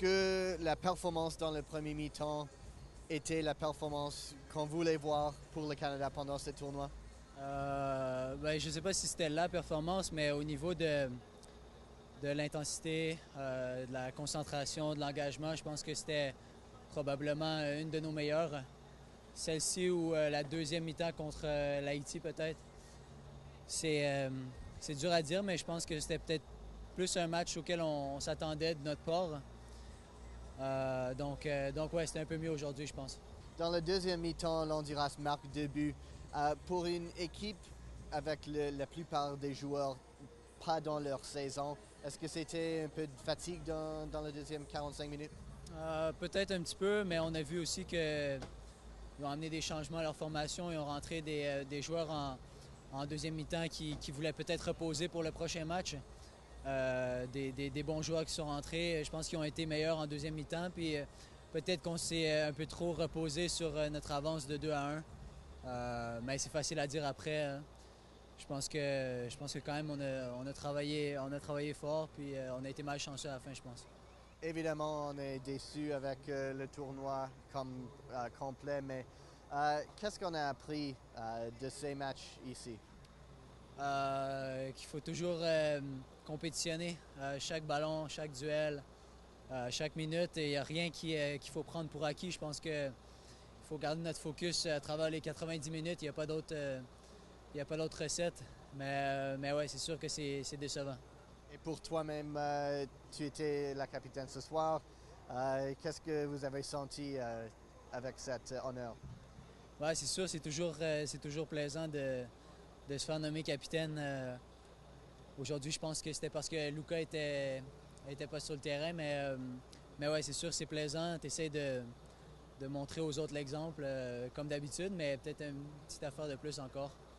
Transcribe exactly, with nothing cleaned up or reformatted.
que la performance dans le premier mi-temps était la performance qu'on voulait voir pour le Canada pendant ce tournoi? Euh, ben, je ne sais pas si c'était la performance, mais au niveau de, de l'intensité, euh, de la concentration, de l'engagement, je pense que c'était probablement une de nos meilleures. Celle-ci ou euh, la deuxième mi-temps contre euh, l'Haïti peut-être. C'est euh, c'est dur à dire, mais je pense que c'était peut-être plus un match auquel on, on s'attendait de notre part. Euh, donc, euh, donc ouais, c'était un peu mieux aujourd'hui, je pense. Dans le deuxième mi-temps, l'Honduras marque deux buts. Euh, pour une équipe avec le, la plupart des joueurs pas dans leur saison, est-ce que c'était un peu de fatigue dans, dans le deuxième quarante-cinq minutes? Euh, peut-être un petit peu, mais on a vu aussi qu'ils ont amené des changements à leur formation. Ils ont rentré des, euh, des joueurs en, en deuxième mi-temps qui, qui voulaient peut-être reposer pour le prochain match. Euh, des, des, des bons joueurs qui sont rentrés. Je pense qu'ils ont été meilleurs en deuxième mi-temps. Puis euh, peut-être qu'on s'est un peu trop reposé sur euh, notre avance de deux à un. Euh, mais c'est facile à dire après. Hein. Je pense que je pense que quand même on a, on a travaillé on a travaillé fort puis euh, on a été malchanceux à la fin, je pense. Évidemment, on est déçus avec euh, le tournoi comme euh, complet, mais euh, qu'est-ce qu'on a appris euh, de ces matchs ici? Euh, qu'il faut toujours euh, compétitionner. Euh, chaque ballon, chaque duel, euh, chaque minute. Il n'y a rien qui, euh, qu'il faut prendre pour acquis. Je pense qu'il faut garder notre focus à travers les quatre-vingt-dix minutes. Il n'y a pas d'autre euh, il y a pas d'autre recette. Mais, euh, mais ouais, c'est sûr que c'est, c'est décevant. Et pour toi-même, euh, tu étais la capitaine ce soir. Euh, qu'est-ce que vous avez senti euh, avec cet honneur? Ouais, c'est sûr, c'est toujours, euh, c'est toujours plaisant de, de se faire nommer capitaine. Euh, aujourd'hui, je pense que c'était parce que Luka était, était pas sur le terrain, mais, euh, mais ouais, c'est sûr, c'est plaisant. Tu essaies de, de montrer aux autres l'exemple, euh, comme d'habitude, mais peut-être une petite affaire de plus encore.